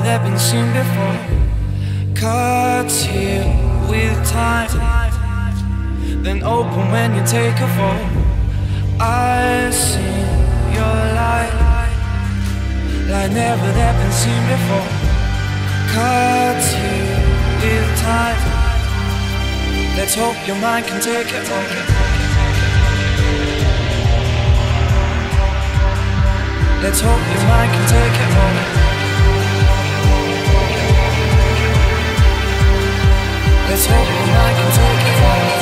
they've been seen before. Cuts here with time, then open when you take a fall. I see your light, like never they've been seen before. Cuts here with time, let's hope your mind can take it all. Let's hope your mind can take it all. Let's hope your mind can take it all.